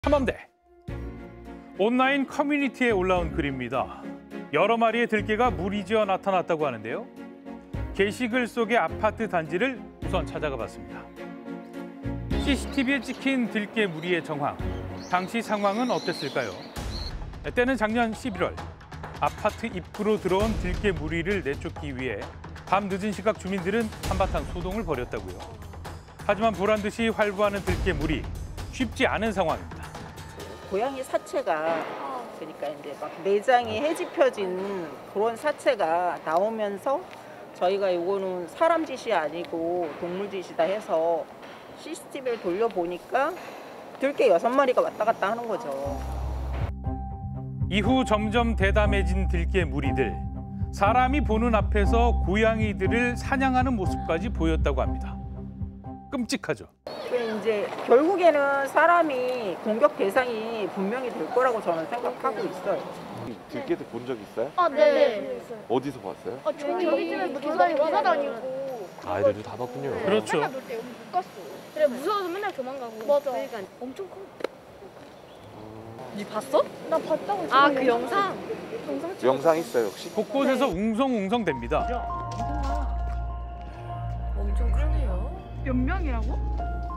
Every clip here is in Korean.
탐험대. 온라인 커뮤니티에 올라온 글입니다. 여러 마리의 들개가 무리지어 나타났다고 하는데요. 게시글 속의 아파트 단지를 우선 찾아가 봤습니다. CCTV에 찍힌 들개 무리의 정황. 당시 상황은 어땠을까요? 때는 작년 11월. 아파트 입구로 들어온 들개 무리를 내쫓기 위해 밤 늦은 시각 주민들은 한바탕 소동을 벌였다고요. 하지만 보란 듯이 활보하는 들개 무리. 쉽지 않은 상황입니다. 고양이 사체가 그러니까 이제 막 내장이 해집혀진 그런 사체가 나오면서 저희가 이거는 사람 짓이 아니고 동물 짓이다 해서 CCTV를 돌려보니까 들개 6마리가 왔다 갔다 하는 거죠. 이후 점점 대담해진 들개 무리들. 사람이 보는 앞에서 고양이들을 사냥하는 모습까지 보였다고 합니다. 끔찍하죠. 이제 결국에는 사람이 공격 대상이 분명히 될 거라고 저는 생각하고 있어요. 들개들 본 적 있어요? 아, 네. 어디서 봤어요? 저희 집에 돌아다니고. 아이들도 다 봤군요. 그렇죠. 맨날 놀 때 여기 못 갔어. 그래, 무서워서 맨날 도망가고. 맞아. 그러니까 엄청 커. 니 봤어? 나 봤다고. 아, 그 영상? 영상 있어요 혹시? 곳곳에서 웅성웅성댑니다. 엄청 크네요. 몇 명이라고?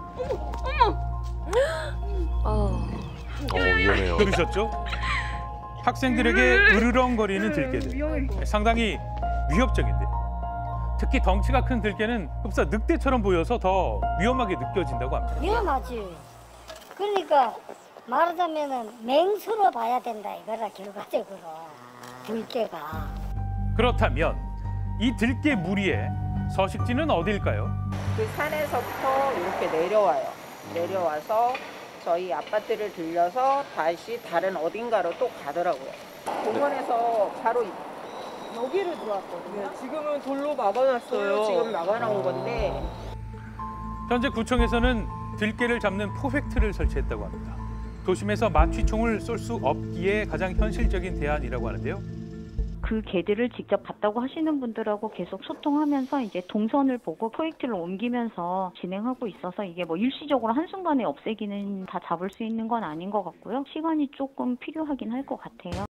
위험해요. 들으셨죠? 학생들에게 으르렁거리는 들개들. 상당히 위협적인데요. 특히 덩치가 큰 들개는 흡사 늑대처럼 보여서 더 위험하게 느껴진다고 합니다. 위험하지. 그러니까 말하자면은 맹수로 봐야 된다 이거라 결과적으로 들개가. 그렇다면 이 들개 무리의 서식지는 어디일까요? 그 산에서부터 이렇게 내려와요. 내려와서 저희 아파트를 들려서 다시 다른 어딘가로 또 가더라고요. 공원에서 바로 여기를 들어왔거든요. 지금은 돌로 막아놨어요. 지금 막아놓은 건데 현재 구청에서는 들개를 잡는 포획틀을 설치했다고 합니다. 도심에서 마취총을 쏠 수 없기에 가장 현실적인 대안이라고 하는데요. 그 개들을 직접 봤다고 하시는 분들하고 계속 소통하면서 이제 동선을 보고 포획틀을 옮기면서 진행하고 있어서 이게 뭐 일시적으로 한순간에 없애기는 다 잡을 수 있는 건 아닌 것 같고요. 시간이 조금 필요하긴 할 것 같아요.